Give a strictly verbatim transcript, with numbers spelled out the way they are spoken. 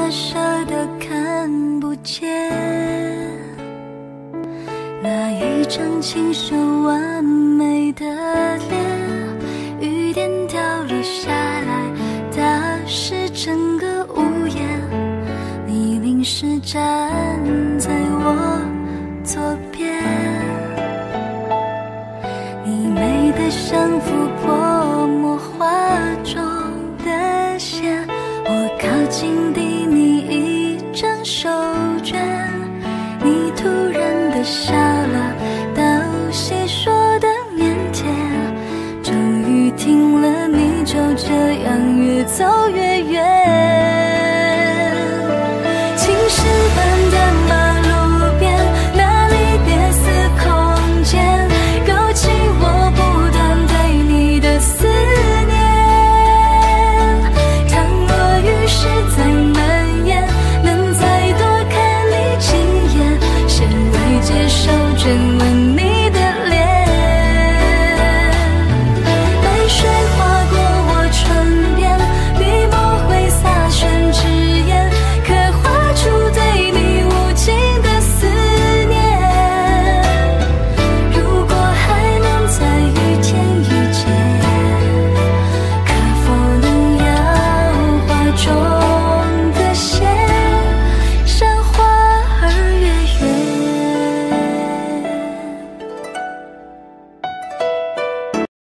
的舍得看不见，那一张清秀完美的脸，雨点掉落下来，打湿整个屋檐，你淋湿站在我左边，你美得像幅泼墨画中的线，我靠近递你一张手绢，你突然的笑了，道谢说的腼腆，终于听了你就这样越走越远，青石板的马路边，那离别似空间，勾起我不断对你的思念，倘若雨势再蔓延，能再多看你几眼，先未接受真吻你的脸，泪水划过我唇边，笔墨会洒宣纸砚，刻画出对你无尽的思念，如果还能在雨天遇见，可否能摇花中